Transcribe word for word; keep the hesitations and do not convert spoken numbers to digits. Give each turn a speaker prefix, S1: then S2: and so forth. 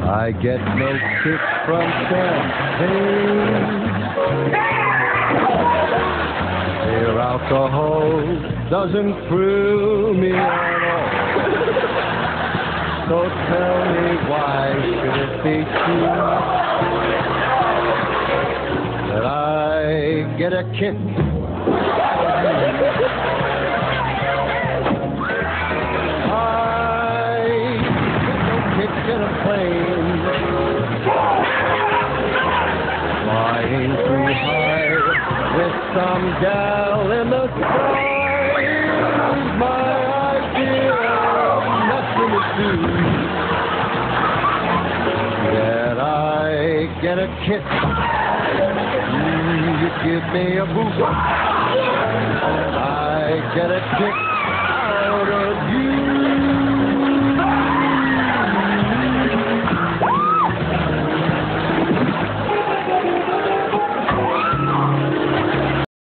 S1: I get no kick from champagne. Pure alcohol doesn't thrill me at all. So tell me, why should it be true that I get a kick? In a plane, flying too high with some gal in the sky is my idea of nothing to do. That I get a kiss, mm, you give me a boost, I get a kick.